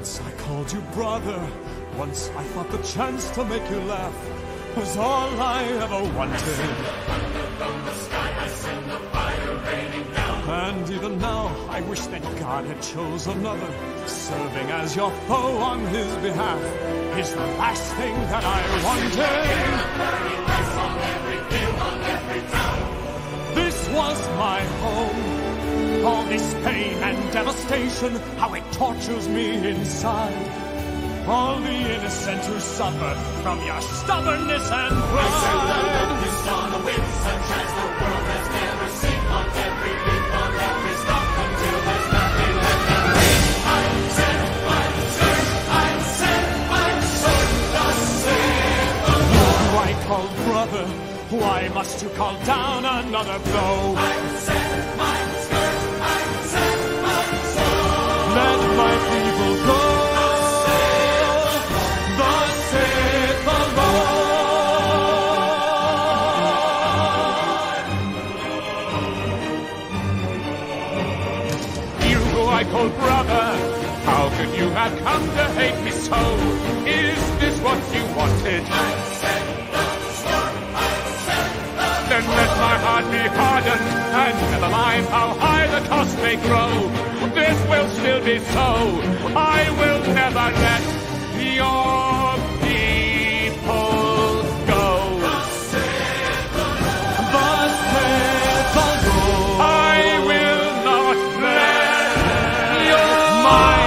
Once I called you brother. Once I thought the chance to make you laugh was all I ever wanted. And even now, I wish that God had chose another. Serving as your foe on his behalf is the last thing that I wanted. This was my home. All this pain and devastation, how it tortures me inside. All the innocent who suffer from your stubbornness and pride. On the wind, sunshine the world has never seen. On every leaf, on every stalk, until there's nothing left to read. I'm set, I'm scared, I'm set, I'm sword, thus saith the Lord. Who I call brother, why must you call down another blow? I'm set, I'm scared, I'm set, I'm sword. Let my people go. Oh, brother, how could you have come to hate me so? Is this what you wanted? Then let my heart be hardened, and never mind how high the cost may grow. This will still be so. I will never let your people go. I will not let my